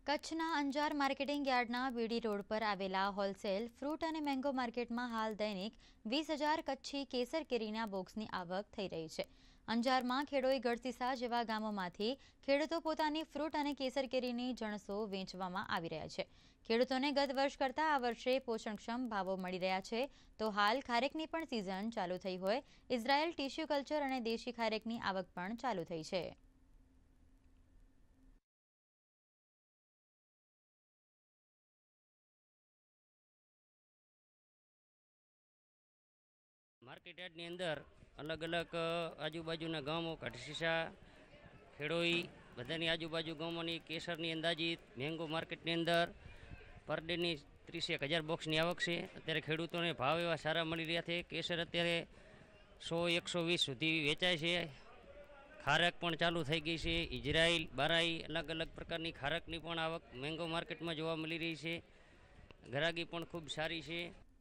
કચ્છના અંજાર માર્કેટિંગ યાર્ડના બીડી રોડ પર આવેલા હોલસેલ ફ્રૂટ અને મેંગો માર્કેટમાં હાલ દૈનિક 20,000 કચ્છી કેસર કેરીના બોક્સની આવક થઈ રહી છે। અંજારમાં ખેડોઈ ગઢસીસા જેવા ગામોમાંથી ખેડૂતો પોતાની ફ્રૂટ અને કેસર કેરીની જણસો વેચવામાં આવી રહ્યા છે। ખેડૂતોને ગત વર્ષ કરતાં આ વર્ષે પોષણક્ષમ ભાવો મળી રહ્યા છે। તો હાલ ખારેકની પણ સિઝન ચાલુ થઈ હોય ઇઝરાયલ ટિશ્યુ કલ્ચર અને દેશી ખારેકની આવક પણ ચાલુ થઈ છે। માર્કેટ યાર્ડની અંદર અલગ અલગ આજુબાજુના ગામો ગઢસીસા ખેડોઈ બધાની આજુબાજુ ગામોની કેસરની અંદાજિત મેંગો માર્કેટની અંદર પર ડેની 30,000 બોક્સની આવક છે। અત્યારે ખેડૂતોને ભાવ એવા સારા મળી રહ્યા છે। કેસર અત્યારે 100-120 સુધી વેચાય છે। ખારક પણ ચાલુ થઈ ગઈ છે। ઇઝરાયલ બારાઈ અલગ અલગ પ્રકારની ખારકની પણ આવક મેંગો માર્કેટમાં જોવા મળી રહી છે। ઘરાગી પણ ખૂબ સારી છે।